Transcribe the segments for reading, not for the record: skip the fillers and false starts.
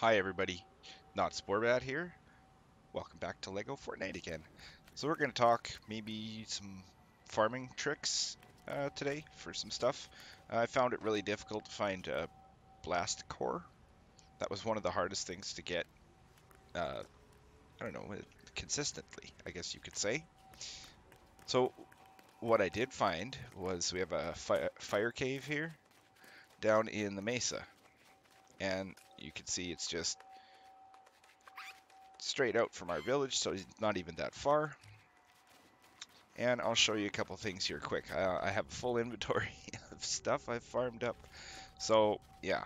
Hi everybody, Not Sporbat here. Welcome back to LEGO Fortnite again. So we're going to talk maybe some farming tricks today for some stuff. I found it really difficult to find blast core. That was one of the hardest things to get, uh, I don't know, consistently, I guess you could say. So what I did find was we have a fire cave here down in the mesa. And you can see it's just straight out from our village, so it's not even that far. And I'll show you a couple things here quick. I have a full inventory of stuff I've farmed up. So yeah,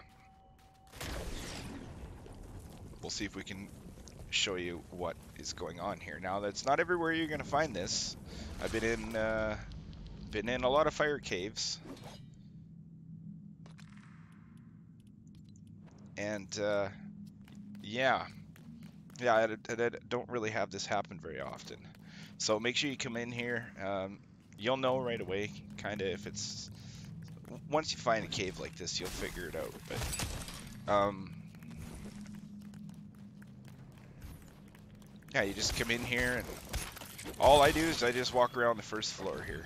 we'll see if we can show you what is going on here. Now that's not everywhere you're gonna find this. I've been in a lot of fire caves, and yeah, I don't really have this happen very often. So make sure you come in here. You'll know right away, kind of, if it's once you find a cave like this, you'll figure it out. But yeah, you just come in here, and all I do is I just walk around the first floor here,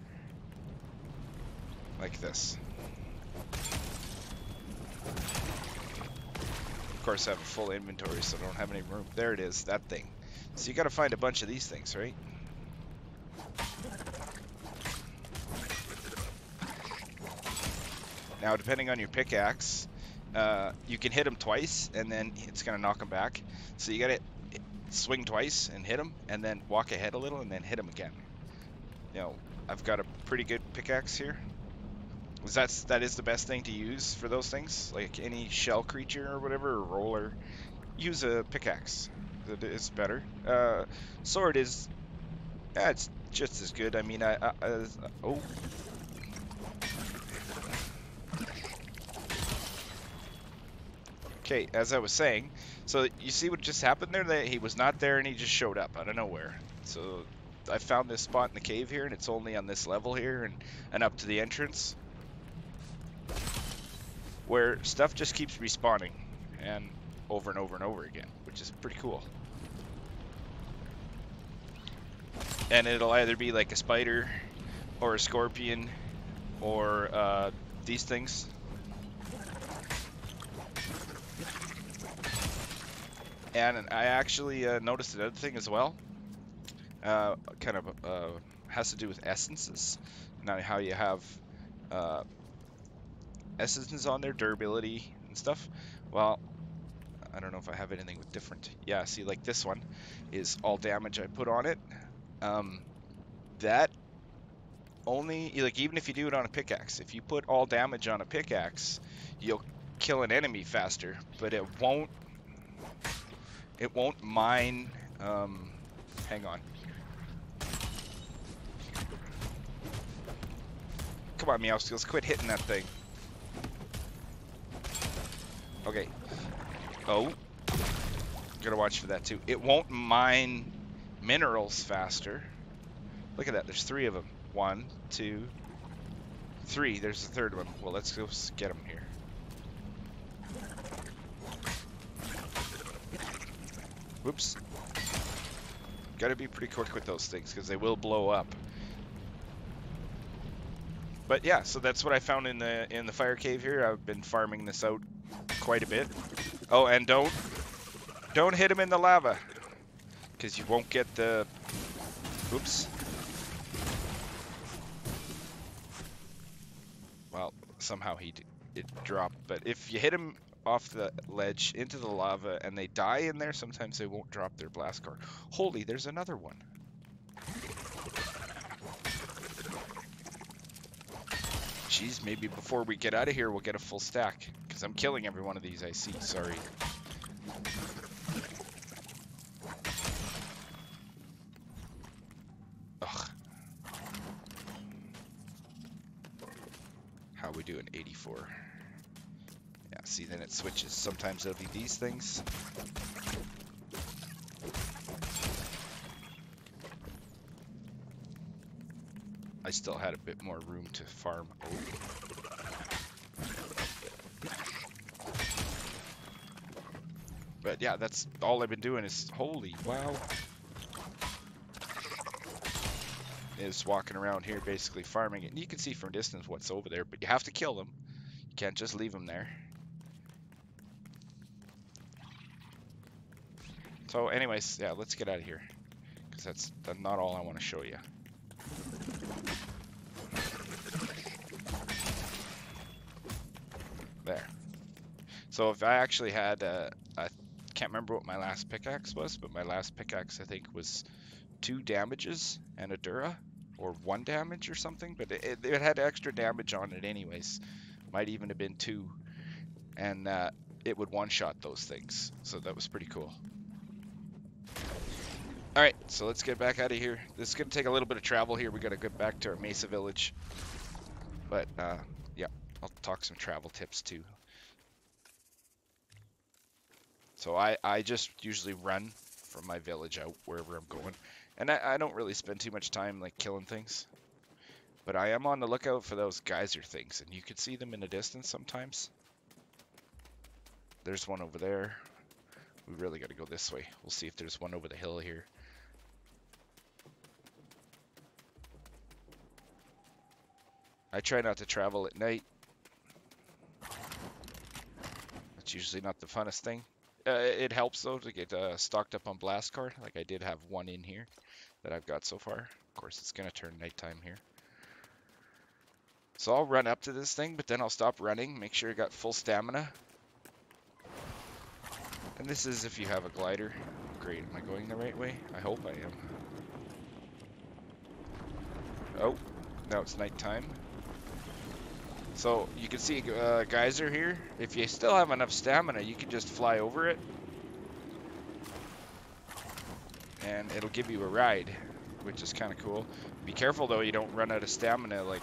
like this. Of course, I have a full inventory, so I don't have any room. There it is, that thing. So you got to find a bunch of these things, right? Now, depending on your pickaxe, you can hit them twice, and then it's gonna knock them back. So you gotta swing twice and hit them, and then walk ahead a little, and then hit them again. You know, I've got a pretty good pickaxe here. That is the best thing to use for those things, like any shell creature or whatever, or roller. Use a pickaxe. It is better. Sword is, yeah, it's just as good. I mean, oh, okay. As I was saying, so you see what just happened there? That he was not there and he just showed up out of nowhere. So I found this spot in the cave here, and it's only on this level here and up to the entrance, where stuff just keeps respawning and over and over and over again, which is pretty cool. And it'll either be like a spider or a scorpion or these things. And I actually noticed another thing as well. Kind of has to do with essences. Now how you have essences on there, durability and stuff. Well, I don't know if I have anything with different. Yeah, see, like this one is all damage I put on it. That only, like, even if you do it on a pickaxe, if you put all damage on a pickaxe, you'll kill an enemy faster, but it won't mine. Hang on. Come on, Meowskills, quit hitting that thing. Okay. Oh. Gotta watch for that too. It won't mine minerals faster. Look at that, there's 3 of them. 1, 2, 3. There's the 3rd one. Well, let's go get them here. Whoops. Gotta be pretty quick with those things, because they will blow up. But yeah, so that's what I found in the fire cave here. I've been farming this out quite a bit. Oh, and don't hit him in the lava, because you won't get the... Oops. Well, somehow it dropped. But if you hit him off the ledge into the lava and they die in there, sometimes they won't drop their blast core. Holy, there's another one. Jeez, maybe before we get out of here, we'll get a full stack, because I'm killing every one of these I see. Sorry. Ugh. How we doing? 84. Yeah, see, then it switches. Sometimes it'll be these things. I still had a bit more room to farm. Oh. But yeah, that's all I've been doing is, holy wow, is walking around here basically farming it. And you can see from distance what's over there, but you have to kill them. You can't just leave them there. So anyways, yeah, let's get out of here, because that's not all I want to show you. There. So if I actually had, I can't remember what my last pickaxe was, but my last pickaxe I think was 2 damages and a Dura, or 1 damage or something, but it had extra damage on it anyways. Might even have been 2, and it would one-shot those things, so that was pretty cool. Alright, so let's get back out of here. This is going to take a little bit of travel here. We got to get back to our Mesa village. But, yeah, I'll talk some travel tips too. So I just usually run from my village out wherever I'm going. And I don't really spend too much time, like, killing things. But I am on the lookout for those geyser things, and you can see them in the distance sometimes. There's one over there. We really got to go this way. We'll see if there's one over the hill here. I try not to travel at night. That's usually not the funnest thing. It helps though to get stocked up on blast card. Like I did have 1 in here that I've got so far. Of course, it's gonna turn nighttime here. So I'll run up to this thing, but then I'll stop running, make sure I got full stamina. And this is if you have a glider. Great, am I going the right way? I hope I am. Oh, now it's nighttime. So you can see a geyser here. If you still have enough stamina, you can just fly over it. And it'll give you a ride, which is kind of cool. Be careful though, you don't run out of stamina like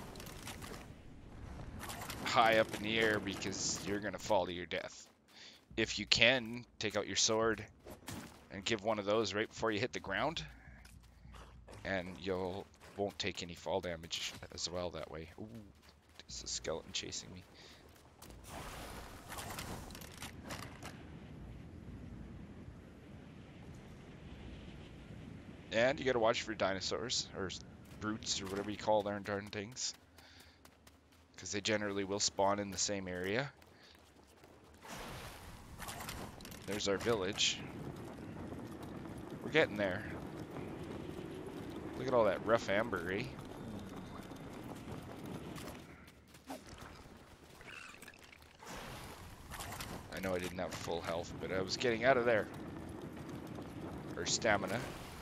high up in the air, because you're gonna fall to your death. If you can, take out your sword and give one of those right before you hit the ground, and won't take any fall damage as well that way. Ooh. There's a skeleton chasing me. And you gotta watch for dinosaurs, or brutes, or whatever you call their darn things. Because they generally will spawn in the same area. There's our village. We're getting there. Look at all that rough amber, eh? I know I didn't have full health, but I was getting out of there. Or stamina.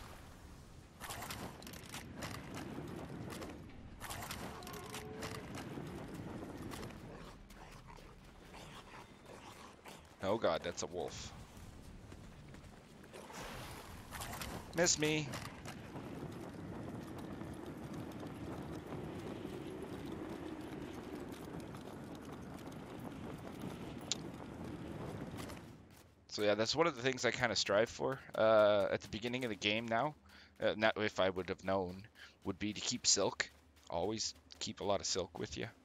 Oh god, that's a wolf. Miss me. So yeah, that's one of the things I kind of strive for at the beginning of the game now. Not if I would have known, would be to keep silk. Always keep a lot of silk with you.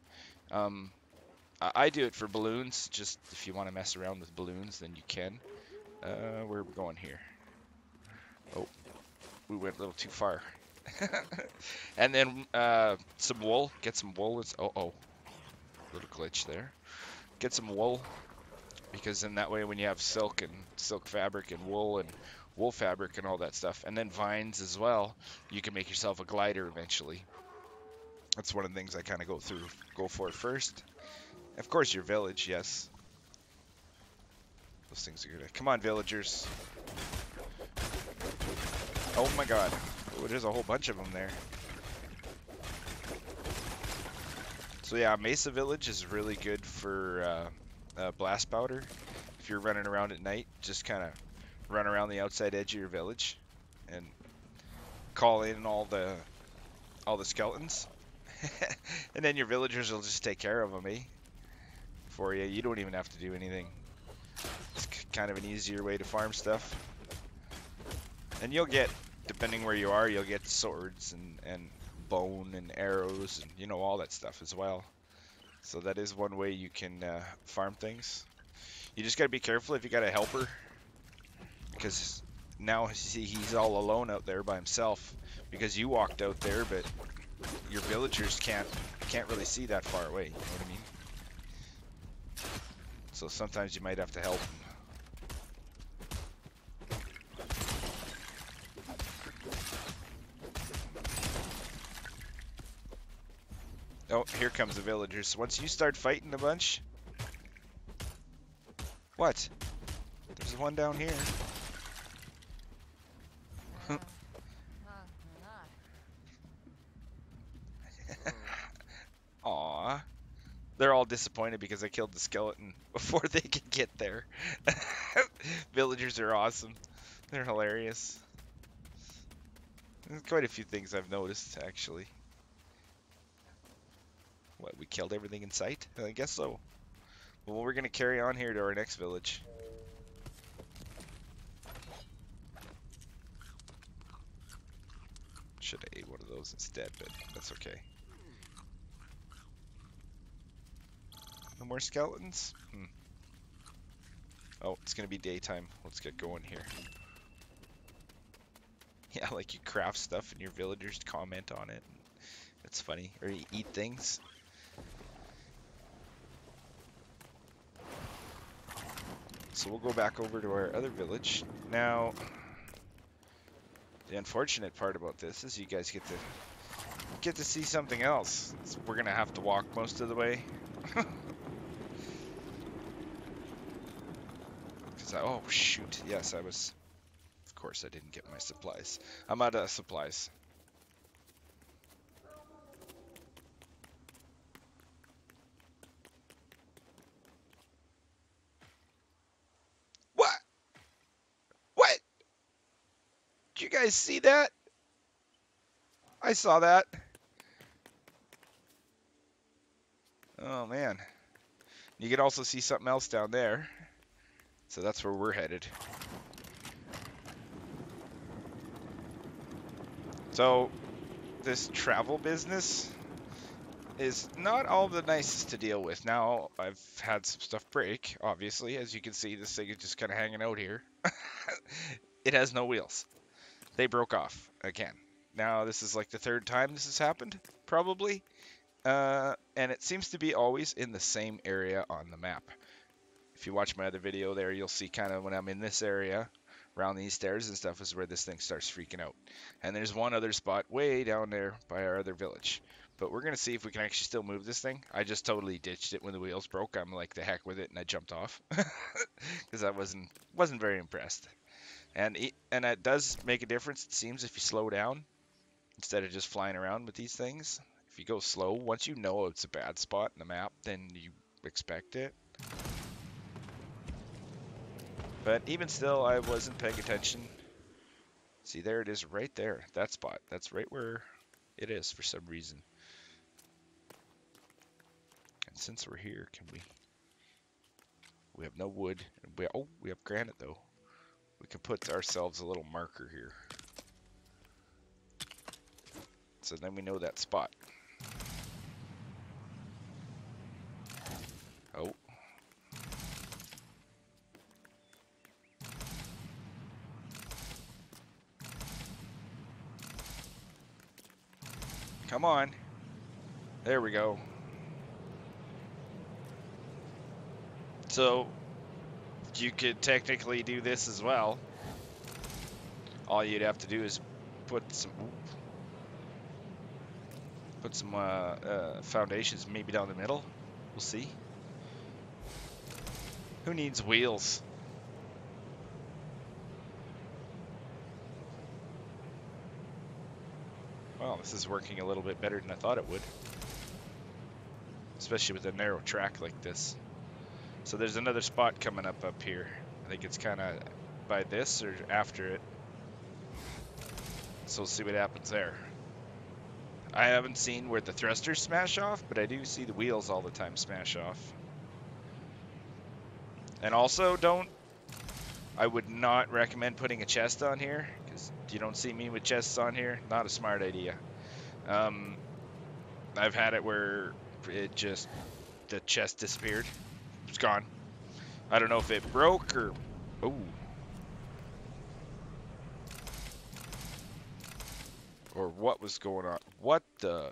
I do it for balloons. Just if you want to mess around with balloons, then you can. Where are we going here? Oh, we went a little too far. And then some wool. Get some wool. Oh, little glitch there. Get some wool. Because then that way when you have silk and silk fabric and wool fabric and all that stuff, and then vines as well, you can make yourself a glider eventually. That's one of the things I kind of go for first. Of course your village, yes. Those things are good. Come on, villagers. Oh my god. Oh, there's a whole bunch of them there. So yeah, Mesa Village is really good for blast powder. If you're running around at night, just kind of run around the outside edge of your village and call in all the skeletons. And then your villagers will just take care of them, eh? For you. You don't even have to do anything. It's kind of an easier way to farm stuff. And you'll get, depending where you are, you'll get swords and bone and arrows and, you know, all that stuff as well. So that is one way you can farm things. You just gotta be careful if you got a helper. because now he's all alone out there by himself because you walked out there, but your villagers can't really see that far away. You know what I mean? So sometimes you might have to help him. Oh, here comes the villagers. Once you start fighting a bunch... What? There's one down here. Aww. They're all disappointed because I killed the skeleton before they could get there. Villagers are awesome. They're hilarious. There's quite a few things I've noticed, actually. What, we killed everything in sight? I guess so. Well, we're going to carry on here to our next village. Should have ate one of those instead, but that's okay. No more skeletons? Oh, it's going to be daytime. Let's get going here. Yeah, like you craft stuff and your villagers comment on it. It's funny. Or you eat things. So we'll go back over to our other village. Now, the unfortunate part about this is you guys get to see something else. We're gonna have to walk most of the way. Oh shoot! Yes, I was. Of course, I didn't get my supplies. I'm out of supplies. What? What? Did you guys see that? I saw that. Oh man. You can also see something else down there. So that's where we're headed. So this travel business is not all the nicest to deal with. Now, I've had some stuff break, obviously. As you can see, this thing is just kind of hanging out here. It has no wheels. They broke off again. Now, this is like the third time this has happened, probably. And it seems to be always in the same area on the map. If you watch my other video there, you'll see kind of when I'm in this area, around these stairs and stuff, is where this thing starts freaking out. And there's one other spot way down there by our other village. But we're going to see if we can actually still move this thing. I just totally ditched it when the wheels broke. I'm like, the heck with it, and I jumped off. Because I wasn't very impressed. And it does make a difference, it seems, if you slow down, instead of just flying around with these things. If you go slow, once you know it's a bad spot in the map, then you expect it. But even still, I wasn't paying attention. See, there it is right there. That spot. That's right where it is for some reason. And since we're here, can we... We have no wood. We have granite, though. We can put ourselves a little marker here. So then we know that spot. Oh. Come on. There we go. So, you could technically do this as well. All you'd have to do is put some foundations maybe down the middle. We'll see. Who needs wheels? Well, this is working a little bit better than I thought it would. Especially with a narrow track like this. So there's another spot coming up here. I think it's kind of by this or after it. So we'll see what happens there. I haven't seen where the thrusters smash off, but I do see the wheels all the time smash off. And also, I would not recommend putting a chest on here, because you don't see me with chests on here. Not a smart idea. I've had it where the chest disappeared. It's gone. I don't know if it broke or... Ooh. Or what was going on? What the?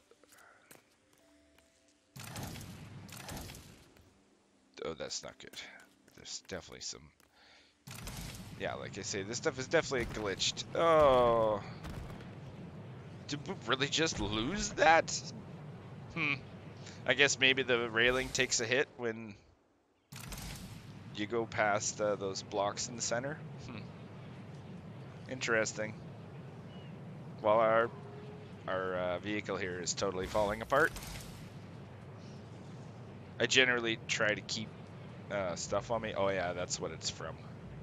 Oh, that's not good. There's definitely some... Yeah, like I say, this stuff is definitely glitched. Oh. Did we really just lose that? I guess maybe the railing takes a hit when you go past those blocks in the center. Interesting. While our vehicle here is totally falling apart. I generally try to keep stuff on me. Oh yeah, that's what it's from.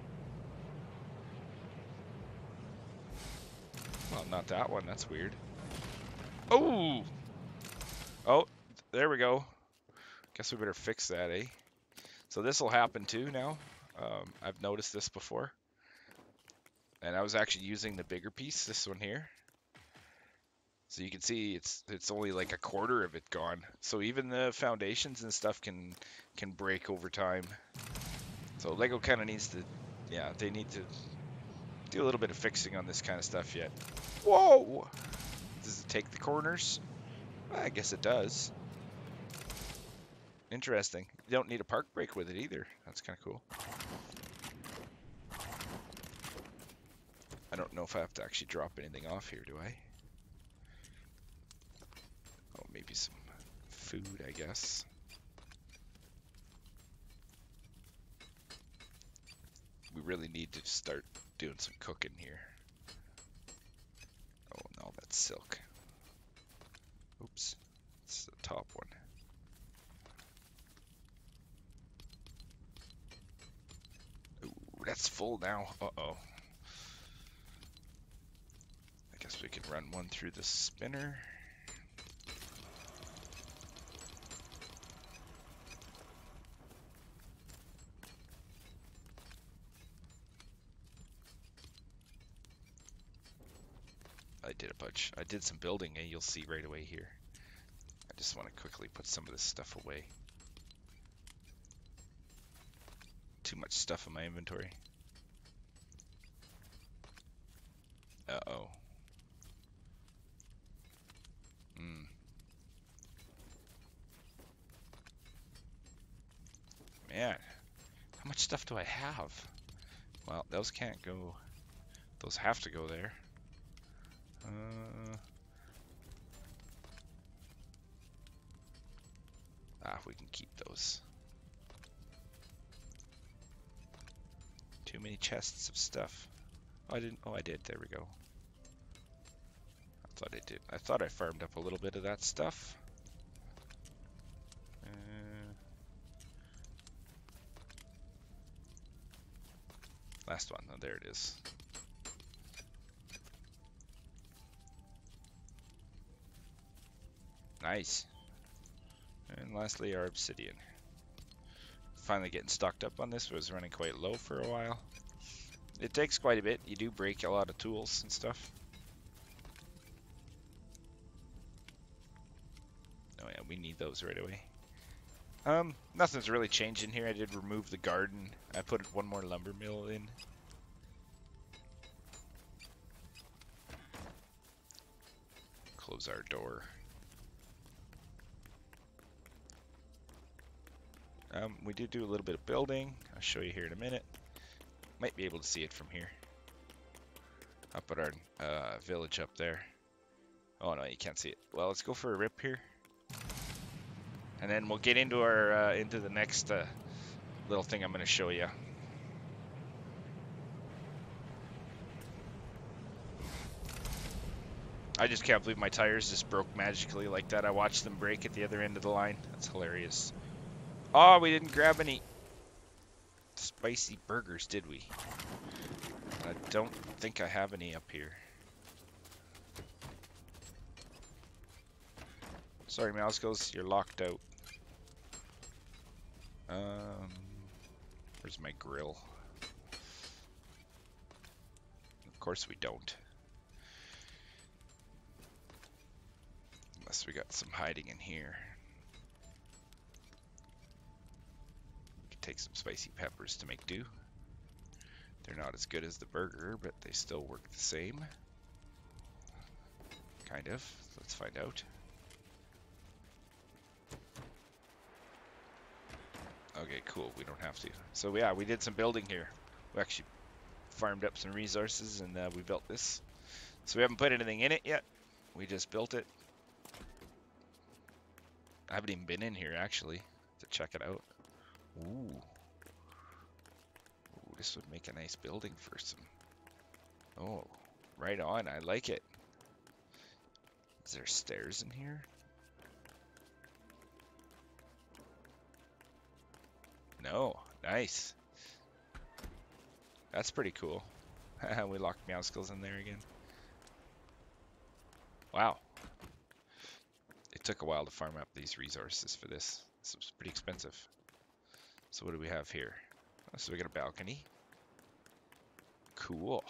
Well, not that one. That's weird. Oh! Oh, there we go. Guess we better fix that, eh? So this will happen too now. I've noticed this before. And I was actually using the bigger piece, this one here. So you can see it's only like a quarter of it gone. So even the foundations and stuff can break over time. So Lego kind of needs to, yeah, they need to do a little bit of fixing on this kind of stuff yet. Whoa! Does it take the corners? Well, I guess it does. Interesting. You don't need a park brake with it either. That's kind of cool. I don't know if I have to actually drop anything off here, do I? Oh, maybe some food, I guess. We really need to start doing some cooking here. Oh, no, that's silk. Oops. It's the top one. Ooh, that's full now. Uh-oh. I guess we can run one through the spinner. I did some building, and you'll see right away here. I just want to quickly put some of this stuff away. Too much stuff in my inventory. Uh-oh. Man, how much stuff do I have? Well, those can't go. Those have to go there. We can keep those. Too many chests of stuff. Oh, I didn't. Oh, I did. There we go. I thought I did. I thought I farmed up a little bit of that stuff. Last one. Oh, there it is. Nice. And lastly, our obsidian. Finally getting stocked up on this. Was running quite low for a while. It takes quite a bit. You do break a lot of tools and stuff. Oh yeah, we need those right away. Nothing's really changing here. I did remove the garden. I put one more lumber mill in. Close our door. We did do a little bit of building. I'll show you here in a minute. Might be able to see it from here. Up at our village up there. Oh no, you can't see it. Well, let's go for a rip here. And then we'll get into our into the next little thing I'm going to show you. I just can't believe my tires just broke magically like that. I watched them break at the other end of the line. That's hilarious. Oh, we didn't grab any spicy burgers, did we? I don't think I have any up here. Sorry, Mousecles, you're locked out. Where's my grill? Of course we don't. Unless we got some hiding in here. We could take some spicy peppers to make do. They're not as good as the burger, but they still work the same. Kind of. Let's find out. Okay, cool. We don't have to. So yeah, we did some building here. We actually farmed up some resources and we built this. So we haven't put anything in it yet. We just built it. I haven't even been in here actually to check it out. Ooh. Ooh, this would make a nice building for some. Oh, right on. I like it. Is there stairs in here? No. Nice. That's pretty cool. We locked Meowscles in there again. Wow. It took a while to farm up these resources for this. This was pretty expensive. So what do we have here? Oh, so we got a balcony. Cool.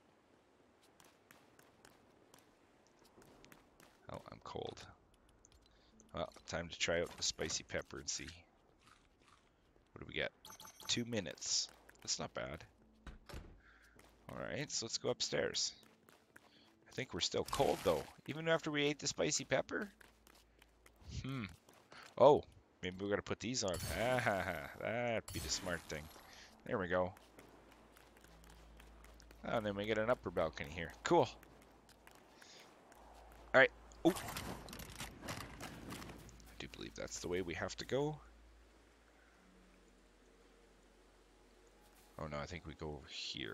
Oh, I'm cold. Well, time to try out the spicy pepper and see. What do we get? 2 minutes. That's not bad. Alright, so let's go upstairs. I think we're still cold though, even after we ate the spicy pepper. Oh, maybe we gotta put these on. That'd be the smart thing. There we go. Oh, and then we get an upper balcony here. Cool. Alright. Oh. I do believe that's the way we have to go. Oh no, I think we go over here.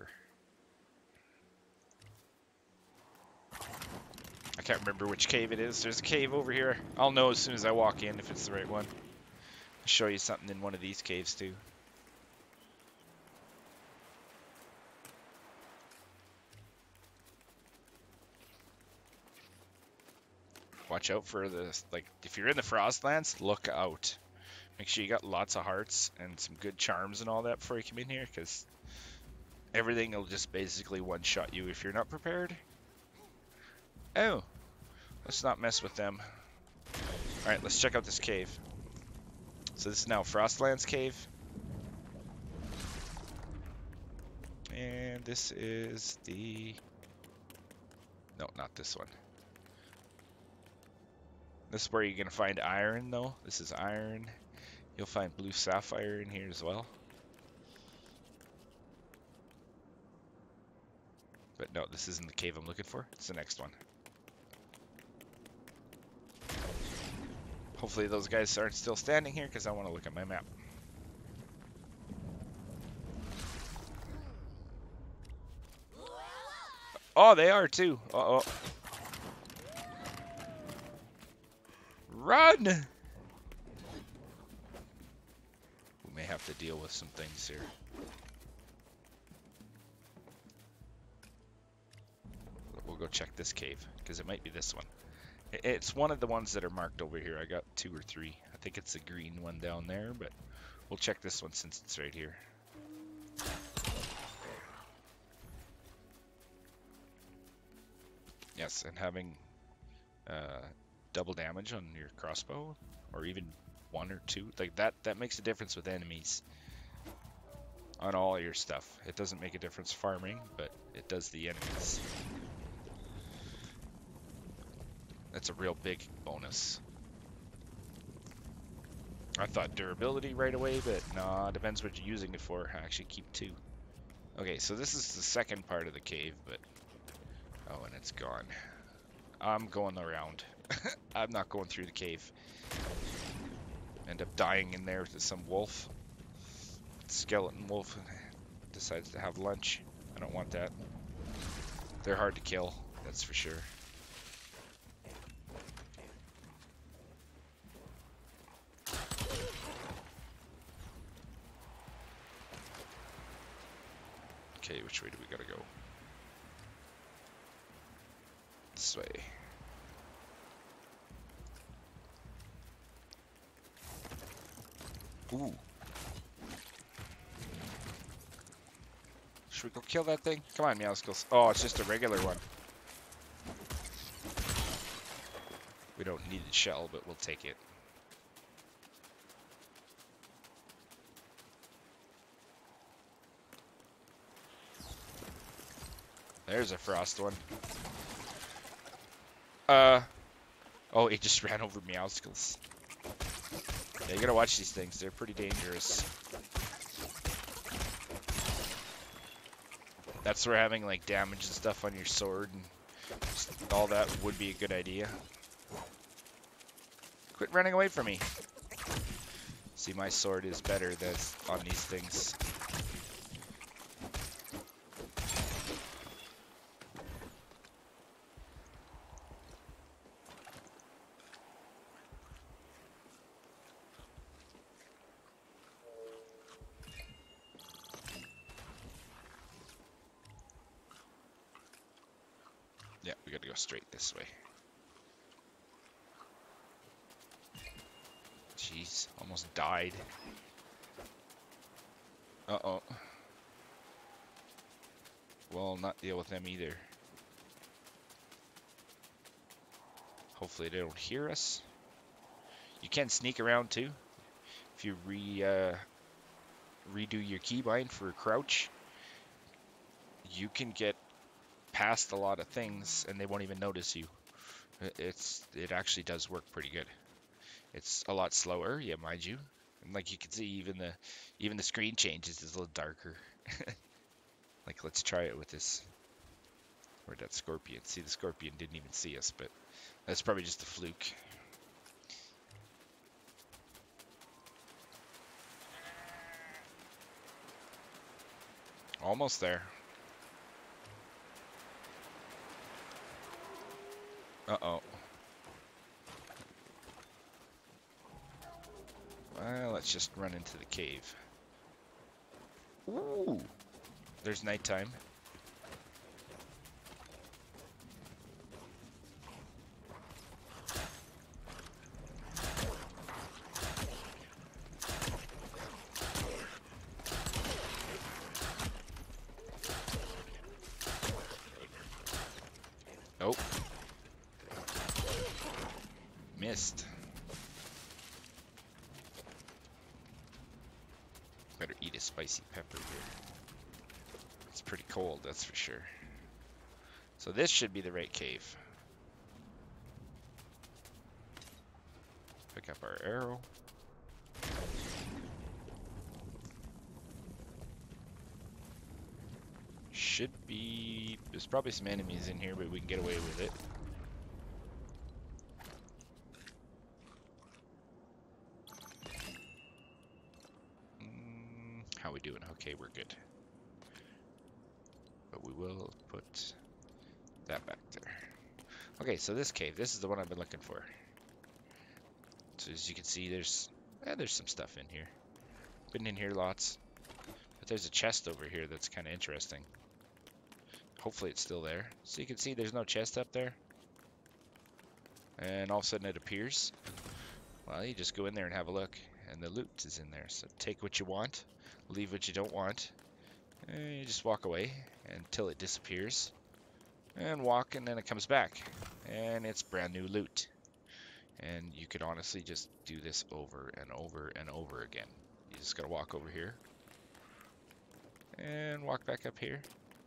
I can't remember which cave it is. There's a cave over here. I'll know as soon as I walk in if it's the right one. I'll show you something in one of these caves too. Watch out for the, like, if you're in the Frostlands, look out. Make sure you got lots of hearts and some good charms and all that before you come in here, because everything will just basically one-shot you if you're not prepared. Oh, let's not mess with them. Alright, let's check out this cave. So this is now Frostlands cave. And this is the... No, not this one. This is where you're going to find iron, though. This is iron. You'll find blue sapphire in here as well. But no, this isn't the cave I'm looking for. It's the next one. Hopefully those guys aren't still standing here, because I want to look at my map. Oh, they are too. Uh-oh. Run! We may have to deal with some things here. We'll go check this cave, because it might be this one. It's one of the ones that are marked over here. I got 2 or 3. I think it's the green one down there, but we'll check this one since it's right here. Yes, and having double damage on your crossbow, or even 1 or 2, like that makes a difference with enemies on all your stuff. It doesn't make a difference farming, but it does the enemies. That's a real big bonus. I thought durability right away, but nah, depends what you're using it for. I actually keep 2. Okay, so this is the second part of the cave, but... Oh, and it's gone. I'm going around. I'm not going through the cave. End up dying in there to some wolf. Skeleton wolf decides to have lunch. I don't want that. They're hard to kill, that's for sure. Okay, which way do we gotta go? This way. Ooh. Should we go kill that thing? Come on, Meowscles. Oh, it's just a regular one. We don't need a shell, but we'll take it. There's a frost one. Oh, it just ran over Meowscles. Yeah, you gotta watch these things. They're pretty dangerous. That's where having like damage and stuff on your sword and all that would be a good idea. Quit running away from me. See, my sword is better than on these things. Yeah, we gotta go straight this way. Jeez, almost died. Uh-oh. Well, not deal with them either. Hopefully they don't hear us. You can sneak around too. If you redo your keybind for crouch, you can get past a lot of things and they won't even notice you. It actually does work pretty good. It's a lot slower, yeah, mind you. And like you can see, even the screen changes is a little darker. Like, let's try it with this. Where'd that scorpion? See, the scorpion didn't even see us, but that's probably just a fluke. Almost there. Uh-oh. Well, let's just run into the cave. Ooh! There's nighttime. Oh. Missed. Better eat a spicy pepper here. It's pretty cold, that's for sure. So this should be the right cave. Pick up our arrow. Should be... There's probably some enemies in here, but we can get away with it. How we doing? Okay, we're good. But we will put that back there. Okay, so this cave, this is the one I've been looking for. So as you can see, there's some stuff in here. Been in here lots. But there's a chest over here that's kind of interesting. Hopefully it's still there. So you can see there's no chest up there. And all of a sudden it appears. Well, you just go in there and have a look. And the loot is in there. So take what you want. Leave what you don't want. And you just walk away until it disappears. And walk, and then it comes back. And it's brand new loot. And you could honestly just do this over and over and over again. You just gotta walk over here. And walk back up here.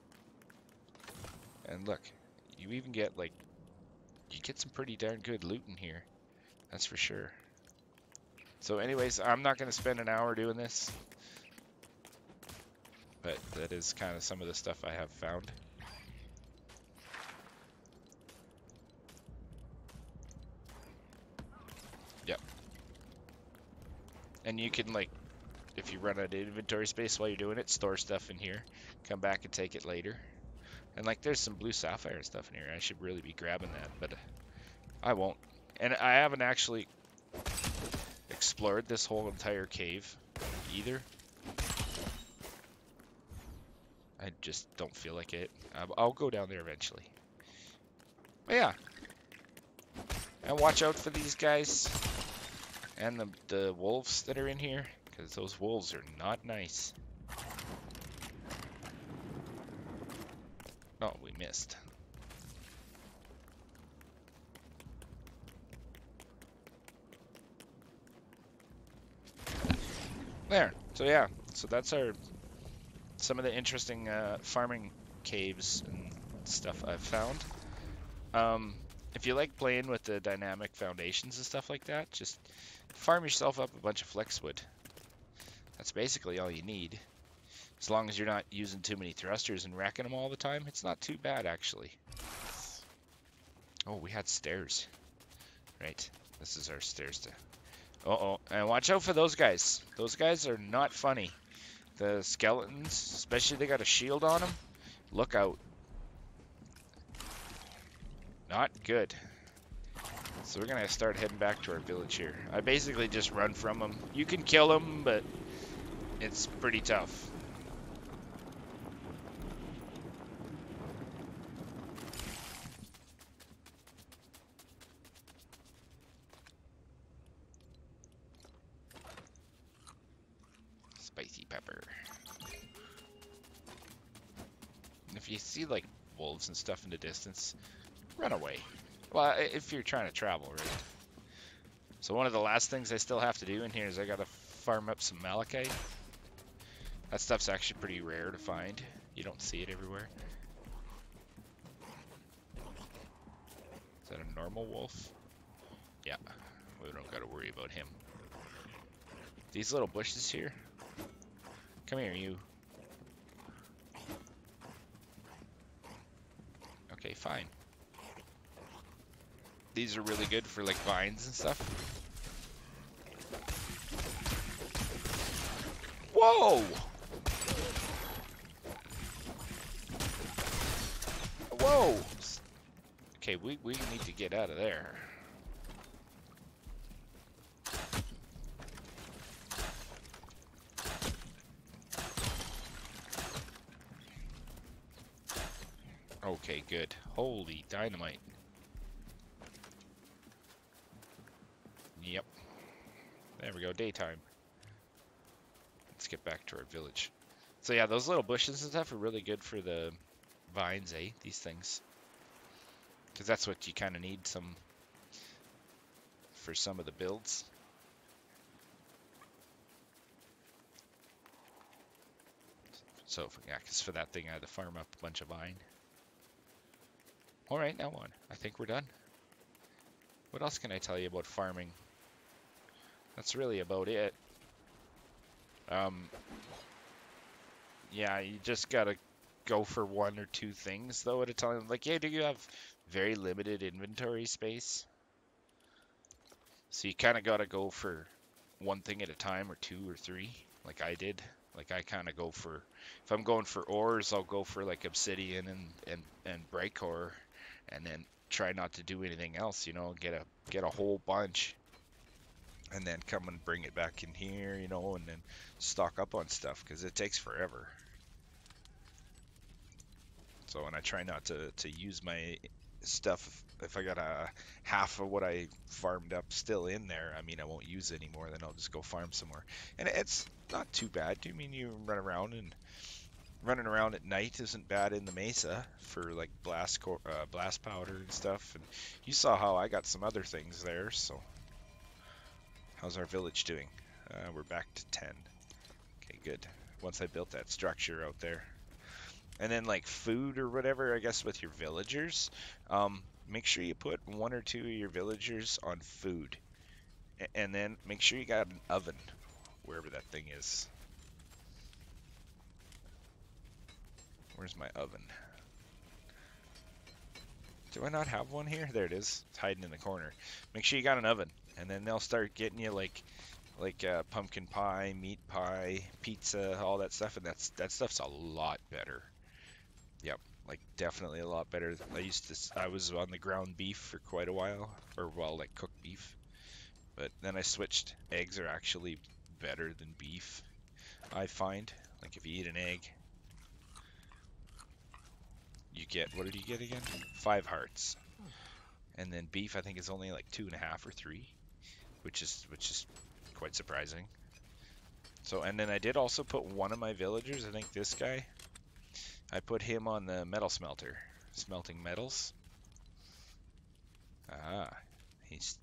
And look, you even get like, you get some pretty darn good loot in here. That's for sure. So anyways, I'm not gonna spend an hour doing this. But that is kind of some of the stuff I have found. Yep. And you can, like, if you run out of inventory space while you're doing it, store stuff in here. Come back and take it later. And, like, there's some blue sapphire stuff in here. I should really be grabbing that, but I won't. And I haven't actually explored this whole entire cave either. I just don't feel like it. I'll go down there eventually. But yeah. And watch out for these guys. And the wolves that are in here. Because those wolves are not nice. Oh, we missed. There. So yeah. So that's some of the interesting farming caves and stuff I've found. if you like playing with the dynamic foundations and stuff like that, just farm yourself up a bunch of flexwood. That's basically all you need. As long as you're not using too many thrusters and wrecking them all the time, it's not too bad, actually. Oh, we had stairs. Right. This is our stairs to... Uh-oh. And watch out for those guys. Those guys are not funny. The skeletons, especially they got a shield on them. Look out. Not good. So we're going to start heading back to our village here. I basically just run from them. You can kill them, but it's pretty tough. Spicy pepper. And if you see like wolves and stuff in the distance, run away. Well, if you're trying to travel, right? So one of the last things I still have to do in here is I gotta farm up some malachite. That stuff's actually pretty rare to find. You don't see it everywhere. Is that a normal wolf? Yeah, we don't gotta worry about him. These little bushes here. Come here, you. Okay, fine. These are really good for like vines and stuff. Whoa! Whoa! Okay, we need to get out of there. Okay, good. Holy dynamite. Yep. There we go, daytime. Let's get back to our village. So yeah, those little bushes and stuff are really good for the vines, eh? These things. Because that's what you kind of need some for some of the builds. So yeah, because for that thing I had to farm up a bunch of vine. Alright, now on. I think we're done. What else can I tell you about farming? That's really about it. Yeah, you just gotta go for one or two things though at a time. Like, yeah, do you have very limited inventory space? So you kind of gotta go for one thing at a time, or two or three, like I did. Like I kind of go for, if I'm going for ores, I'll go for like obsidian and bright ore, and then try not to do anything else. You know, get a whole bunch, and then come and bring it back in here. You know, and then stock up on stuff because it takes forever. So, and I try not to use my stuff if I got a half of what I farmed up still in there. I mean, I won't use it anymore, then I'll just go farm somewhere. And it's not too bad. I mean, you run around, and running around at night isn't bad in the mesa for like blast powder and stuff. And you saw how I got some other things there. So how's our village doing? We're back to 10. Okay, good. Once I built that structure out there. And then like food or whatever, I guess with your villagers, make sure you put one or two of your villagers on food. And then make sure you got an oven, wherever that thing is. Where's my oven? Do I not have one here? There it is. It's hiding in the corner. Make sure you got an oven. And then they'll start getting you like pumpkin pie, meat pie, pizza, all that stuff. And that stuff's a lot better. Yep, like definitely a lot better. I was on the ground beef for quite a while, or well, like cooked beef. But then I switched. Eggs are actually better than beef, I find. Like if you eat an egg, you get, what did you get again? 5 hearts. And then beef, I think, is only like 2.5 or 3, which is quite surprising. So, and then I did also put one of my villagers, I think this guy, I put him on the metal smelter, smelting metals. Ah, he's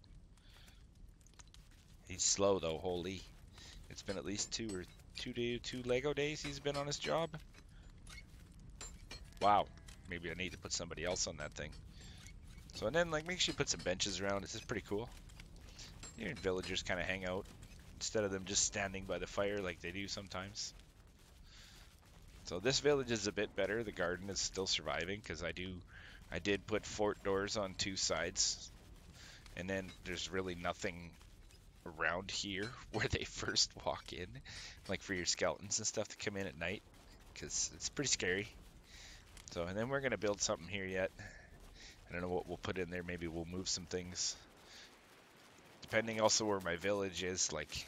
slow though, holy. It's been at least two Lego days he's been on his job. Wow, maybe I need to put somebody else on that thing. So and then like make sure you put some benches around. This is pretty cool. Your villagers kind of hang out instead of them just standing by the fire like they do sometimes. So this village is a bit better. The garden is still surviving because I did put fort doors on 2 sides, and then there's really nothing around here where they first walk in, like for your skeletons and stuff to come in at night, because it's pretty scary. So and then we're gonna build something here yet. I don't know what we'll put in there. Maybe we'll move some things. Depending also where my village is, like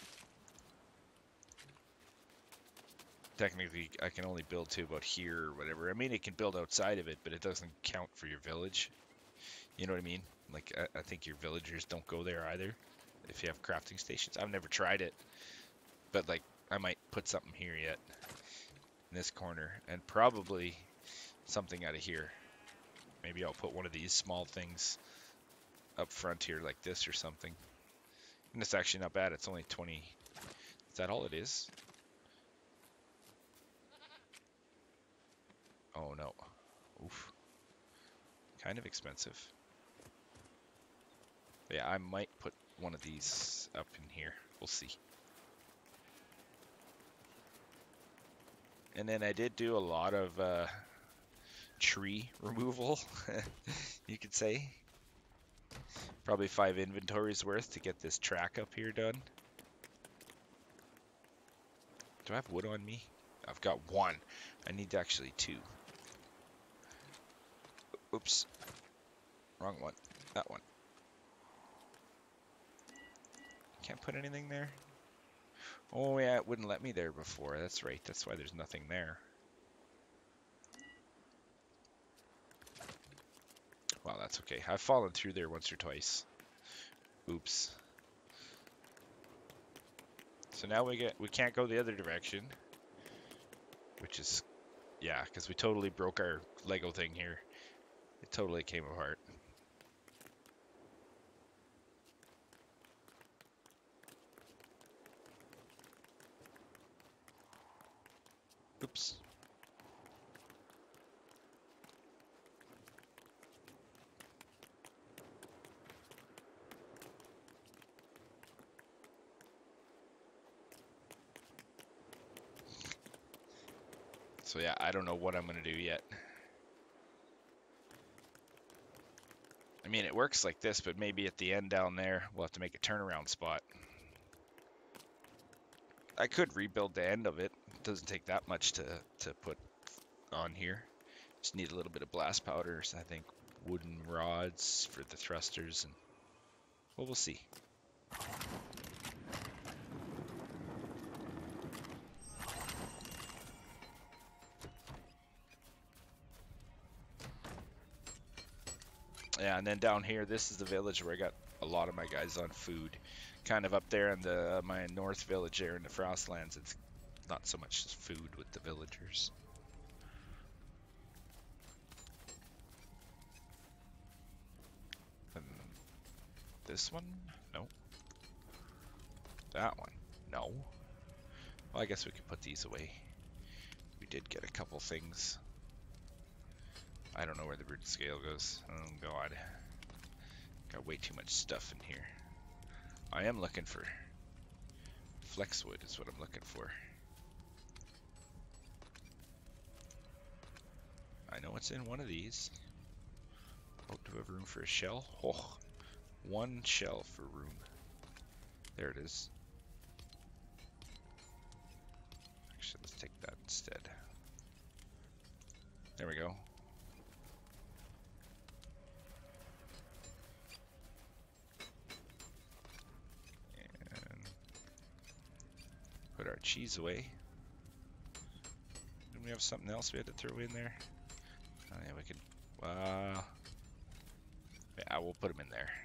technically I can only build to about here or whatever. I mean, it can build outside of it, but it doesn't count for your village. You know what I mean? Like, I think your villagers don't go there either if you have crafting stations. I've never tried it, but like, I might put something here yet in this corner, and probably something out of here. Maybe I'll put one of these small things up front here like this or something. And it's actually not bad. It's only 20. Is that all it is? Oh no. Oof. Kind of expensive. But yeah, I might put one of these up in here. We'll see. And then I did do a lot of tree removal, you could say. Probably 5 inventories worth to get this track up here done. Do I have wood on me? I've got 1. I need actually 2. Oops. Wrong one. That one. Can't put anything there? Oh yeah, it wouldn't let me there before. That's right. That's why there's nothing there. Well, that's okay. I've fallen through there once or twice. Oops. So now we can't go the other direction, which is, yeah, because we totally broke our Lego thing here. It totally came apart. Oops. So yeah, I don't know what I'm gonna do yet. I mean, it works like this, but maybe at the end down there, we'll have to make a turnaround spot. I could rebuild the end of it. It doesn't take that much to put on here. Just need a little bit of blast powders, I think wooden rods for the thrusters, and well, we'll see. Yeah, and then down here, this is the village where I got a lot of my guys on food. Kind of up there in the my north village there in the Frostlands, it's not so much food with the villagers. And this one? No. That one? No. Well, I guess we could put these away. We did get a couple things. I don't know where the root scale goes. Oh god. Got way too much stuff in here. I am looking for flexwood is what I'm looking for. I know it's in one of these. Oh, do we have room for a shell? Oh, 1 shell for room. There it is. Actually, let's take that instead. There we go. And put our cheese away. Didn't we have something else we had to throw in there? Oh, yeah, we could. Yeah, we'll put them in there.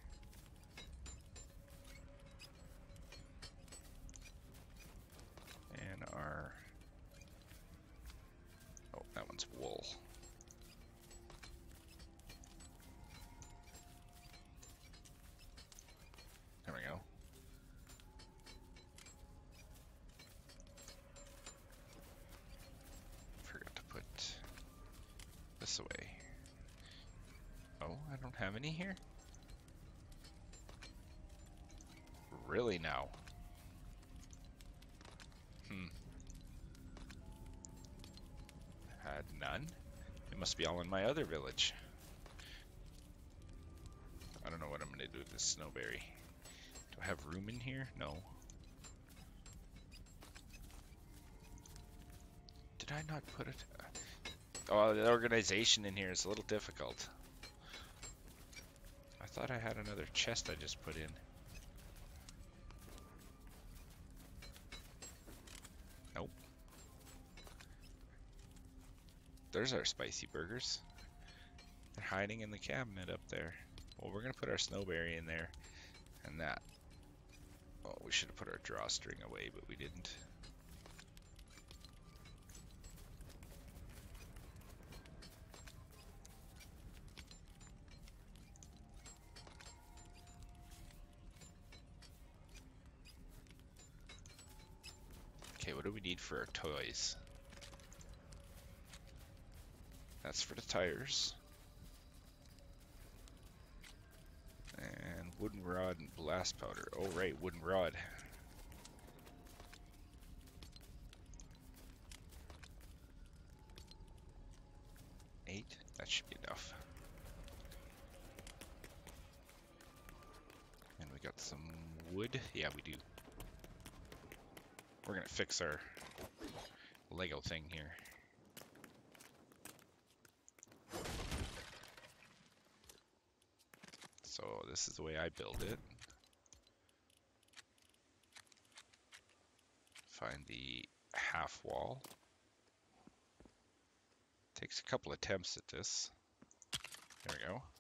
And our. Oh, that one's wool. There we go. Forgot to put this away. Oh, I don't have any here? Really now? Had none? It must be all in my other village. I don't know what I'm gonna do with this snowberry. Do I have room in here? No. Did I not put it? Oh, the organization in here is a little difficult. I thought I had another chest I just put in. Nope. There's our spicy burgers. They're hiding in the cabinet up there. Well, we're gonna put our snowberry in there, and that. Oh, we should have put our drawstring away, but we didn't. Okay, what do we need for our toys? That's for the tires. And wooden rod and blast powder. Oh right, wooden rod. 8, that should be enough. And we got some wood. Yeah, we do. We're gonna fix our Lego thing here. So this is the way I build it. Find the half wall. Takes a couple attempts at this. There we go.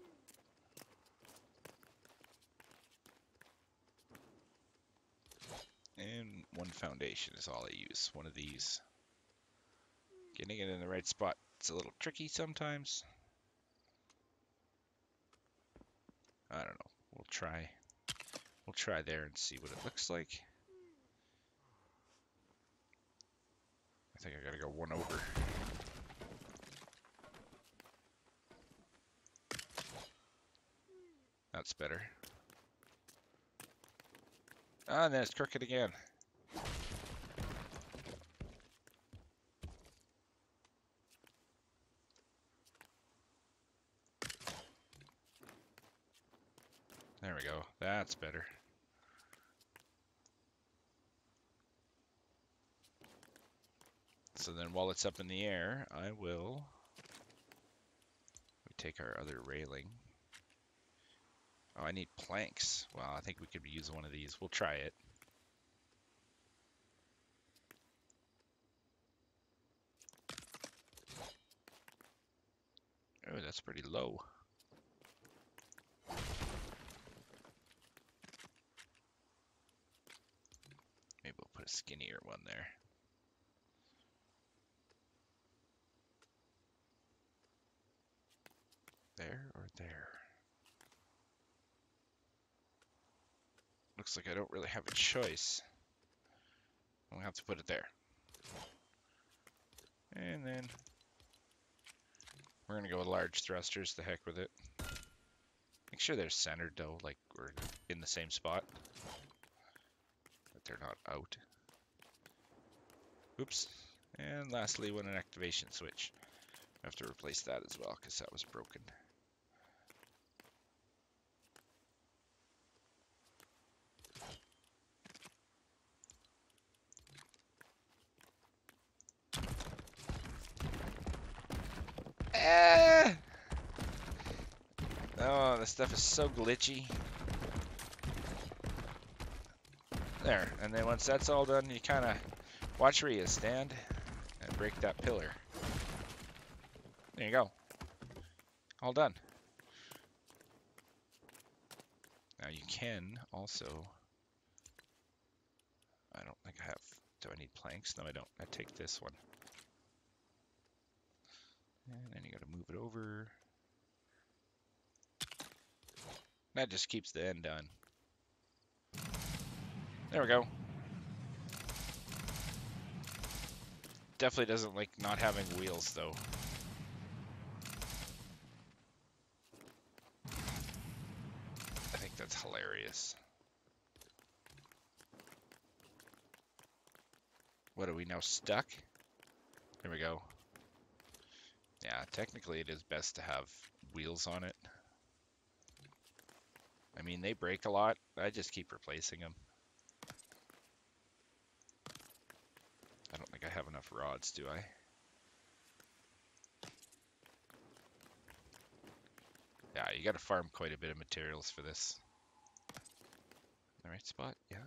And one foundation is all I use. One of these. Getting it in the right spot, it's a little tricky sometimes. I don't know. We'll try there and see what it looks like. I think I gotta go one over. That's better. Ah, and then it's crooked again. There we go. That's better. So then while it's up in the air, I will take our other railing. Oh, I need planks. Well, I think we could use one of these. We'll try it. Oh, that's pretty low. Maybe we'll put a skinnier one there. There or there? Looks like I don't really have a choice. I'll have to put it there. And then we're gonna go with large thrusters, the heck with it. Make sure they're centered though, like we're in the same spot. That they're not out. Oops. And lastly, when an activation switch. I have to replace that as well, because that was broken. Oh, this stuff is so glitchy. There, and then once that's all done, you kind of watch where you stand and break that pillar. There you go. All done. Now you can also, I don't think I have, do I need planks? No, I don't. I take this one. And then you gotta move it over. That just keeps the end on. There we go. Definitely doesn't like not having wheels though. hilarious. What, are we now stuck? There we go. Yeah, technically it is best to have wheels on it. I mean, they break a lot. I just keep replacing them. I don't think I have enough rods, do I? Yeah, you gotta farm quite a bit of materials for this. The right spot? Yeah.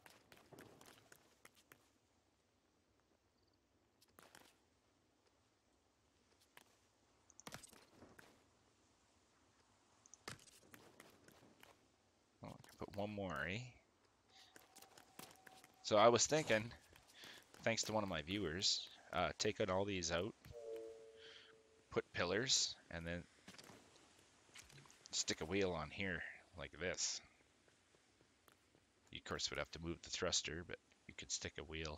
Oh, I can put one more, eh? So I was thinking, thanks to one of my viewers, taking all these out, put pillars, and then stick a wheel on here like this. You, of course, would have to move the thruster, but you could stick a wheel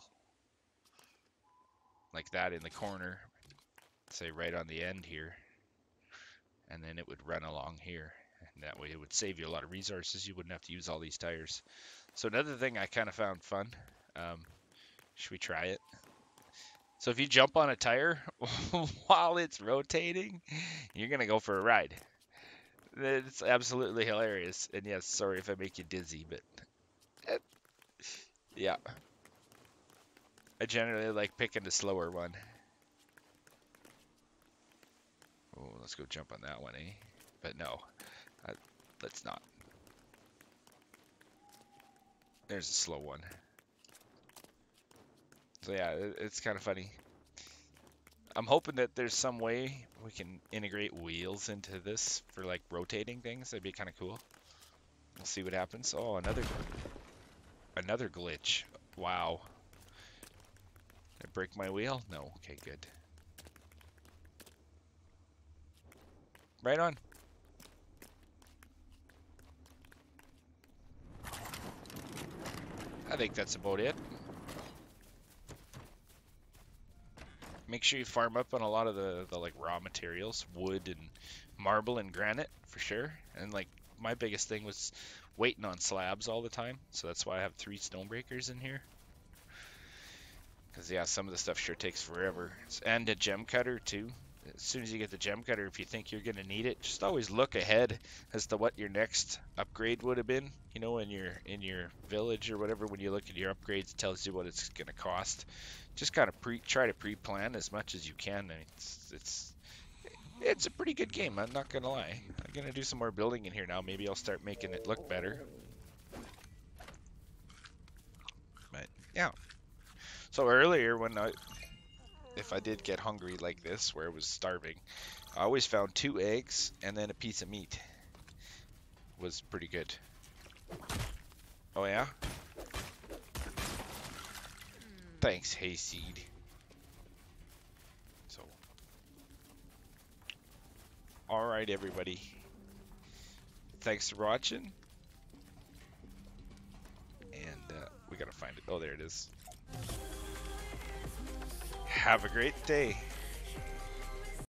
like that in the corner, say right on the end here, and then it would run along here. And that way it would save you a lot of resources. You wouldn't have to use all these tires. So another thing I kind of found fun, should we try it? So if you jump on a tire while it's rotating, you're going to go for a ride. It's absolutely hilarious. And yes, sorry if I make you dizzy, but yeah. I generally like picking the slower one. Oh, let's go jump on that one, eh? But no, let's not. There's a slow one. So yeah, it's kind of funny. I'm hoping that there's some way we can integrate wheels into this for like rotating things. That'd be kind of cool. We'll see what happens. Oh, another glitch. Wow. Did I break my wheel? No. Okay, good. Right on. I think that's about it. Make sure you farm up on a lot of the like raw materials, wood and marble and granite for sure. And like my biggest thing was waiting on slabs all the time, so that's why I have 3 stone breakers in here. Because yeah, some of the stuff sure takes forever. And a gem cutter too. As soon as you get the gem cutter, if you think you're gonna need it, just always look ahead as to what your next upgrade would have been. You know, in your village or whatever, when you look at your upgrades, it tells you what it's gonna cost. Just kind of try to pre-plan as much as you can. I mean, it's a pretty good game. I'm not gonna lie. I'm gonna do some more building in here now. Maybe I'll start making it look better. But yeah. So earlier if I did get hungry like this, where I was starving, I always found 2 eggs and then a piece of meat. Was pretty good. Oh yeah? Thanks, Hayseed. So, alright everybody. Thanks for watching. And we gotta find it. Oh, there it is. Have a great day.